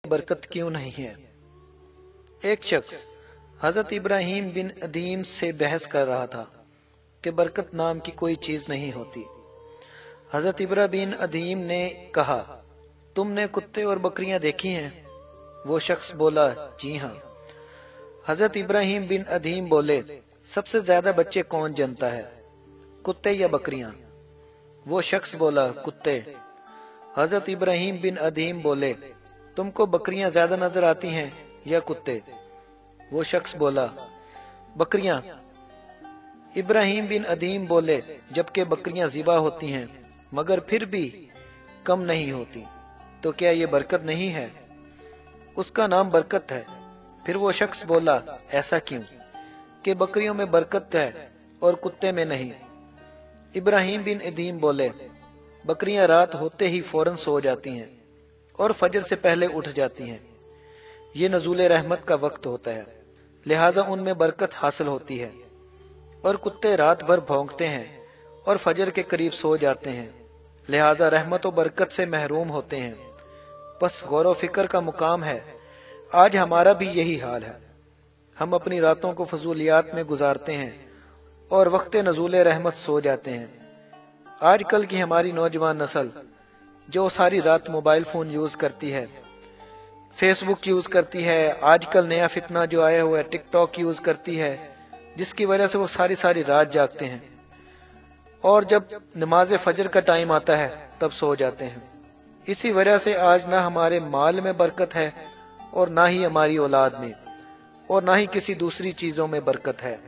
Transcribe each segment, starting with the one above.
برکت کیوں نہیں ہے؟ ایک شخص حضرت ابراہیم بن ادیم سے بحث کر رہا تھا کہ برکت نام کی کوئی چیز نہیں ہوتی۔ حضرت ابراہیم بن ادیم نے کہا، تم نے کتے اور بکریاں دیکھی ہیں؟ وہ شخص بولا، جی ہاں۔ حضرت ابراہیم بن ادیم بولے، سب سے زیادہ بچے کون جنتا ہے، کتے یا بکریاں؟ وہ شخص بولا، کتے۔ حضرت ابراہیم بن ادیم بولے، تم کو بکریاں زیادہ نظر آتی ہیں یا کتے؟ وہ شخص بولا، بکریاں۔ ابراہیم بن ادیم بولے، جبکہ بکریاں ذبح ہوتی ہیں مگر پھر بھی کم نہیں ہوتی، تو کیا یہ برکت نہیں ہے؟ اس کا نام برکت ہے۔ پھر وہ شخص بولا، ایسا کیوں کہ بکریوں میں برکت ہے اور کتے میں نہیں؟ ابراہیم بن ادیم بولے، بکریاں رات ہوتے ہی فوراً سو جاتی ہیں اور فجر سے پہلے اٹھ جاتی ہیں، یہ نزول رحمت کا وقت ہوتا ہے، لہٰذا ان میں برکت حاصل ہوتی ہے، اور کتے رات بھر بھونکتے ہیں اور فجر کے قریب سو جاتے ہیں، لہٰذا رحمت و برکت سے محروم ہوتے ہیں۔ بس غور و فکر کا مقام ہے، آج ہمارا بھی یہی حال ہے۔ ہم اپنی راتوں کو فضولیات میں گزارتے ہیں اور وقت نزول رحمت سو جاتے ہیں۔ آج کل کی ہماری نوجوان نسل جو ساری رات موبائل فون یوز کرتی ہے، فیس بک یوز کرتی ہے، آج کل نیا فتنہ جو آیا ہوا ہے ٹک ٹاک یوز کرتی ہے، جس کی وجہ سے وہ ساری رات جاگتے ہیں اور جب نماز فجر کا ٹائم آتا ہے تب سو جاتے ہیں۔ اسی وجہ سے آج نہ ہمارے مال میں برکت ہے اور نہ ہی ہماری اولاد میں اور نہ ہی کسی دوسری چیزوں میں برکت ہے۔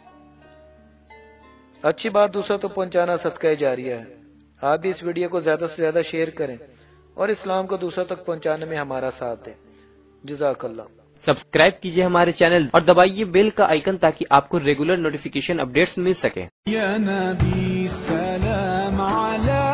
اچھی بات دوسروں تک پہنچانا صدقہ جاریہ ہے۔ آپ بھی اس ویڈیو کو زیادہ سے زیادہ شیئر کریں اور اسلام کو دوسروں تک پہنچانے میں ہمارا ساتھ دیں۔ جزاک اللہ۔ سبسکرائب کیجئے ہمارے چینل اور دبائیے بیل کا آئیکن تاکہ آپ کو ریگولر نوٹیفیکیشن اپڈیٹس مل سکیں۔ یا نبی سلام علیک۔